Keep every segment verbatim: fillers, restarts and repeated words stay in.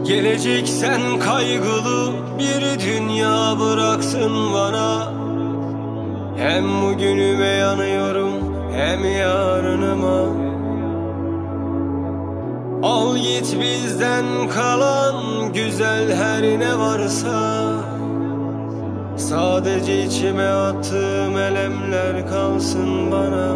Gelecek sen kaygılı bir dünya bıraksın bana. Hem bugünüme yanıyorum hem yarınıma. Al git bizden kalan güzel her ne varsa. Sadece içime attığım elemler kalsın bana.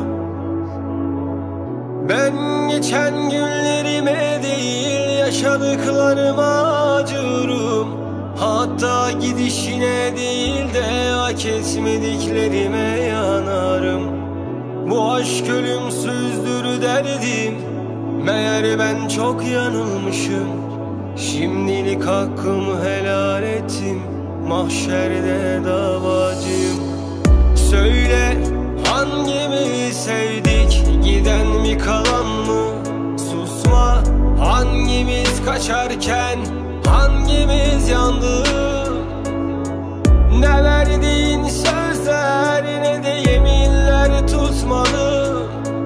Ben geçen günlerime değil yaşadıklarıma acıyorum. Hatta gidişine değil de hak etmediklerime yanarım. Bu aşk ölümsüzdür derdim, meğer ben çok yanılmışım. Şimdilik hakkımı helal ettim, mahşerde davacıyım. Söyle hangimiz sevdik, giden mi kalan mı? Susma, hangimiz kaçarken hangimiz yandı? Ne verdiğin sözler ne de yeminler tutmadı.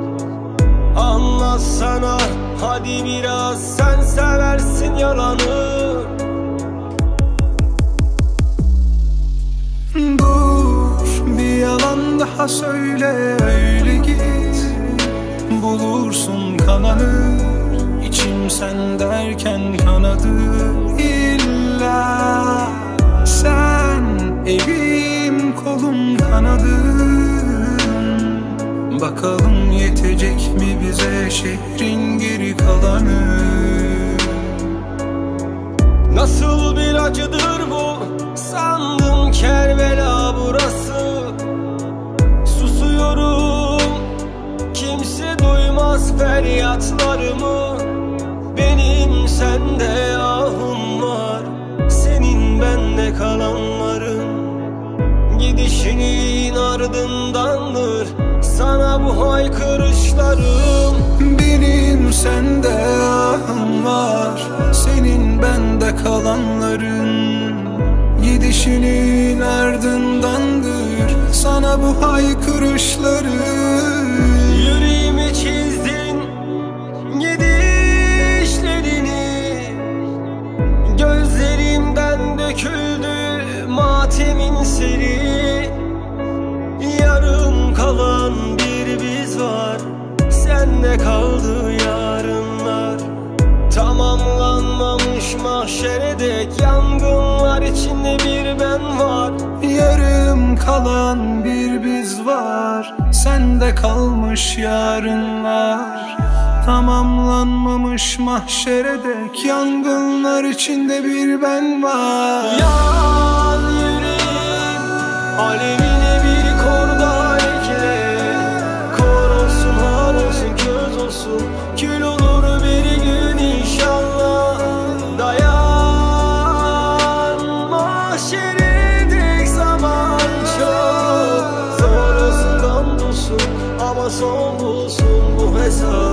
Anlatsana hadi biraz, sen seversin yalanı. Dur, bir yalan daha söyle, öyle git. Bulursun kananı, içim sen derken kanadı. İlla sen evim kolum kanadın. Bakalım yetecek mi bize şehrin geri kalanı? Nasıl bir acıdır bu, sandım Kerbela burası. Susuyorum, kimse duymaz feryatlarımı. Benim sende ahım var, senin bende kalanların. Gidişinin ardındandır sana bu haykırışlarım. Benim sende ahım var, senin bende kalanların. Gidişinin ardındandır sana bu haykırışların. Yüreğimi çizdin gidişlerini, gözlerimden döküldü matemin seri. Yarım kalan bir biz var, sende kaldı yarınlar. Tamamlanmamış mahşere dek yangınlar içinde bir ben var. Yarım kalan bir biz var, sende kalmış yarınlar. Tamamlanmamış mahşere dek yangınlar içinde bir ben var. Yan yüreğim alevine bir kor daha ekle. Kor olsun, har olsun, köz olsun, kül olur bir gün inşallah. Dayan mahşere dek zaman çok. Zor olsun, gam dolsun ama son bulsun bu hesap.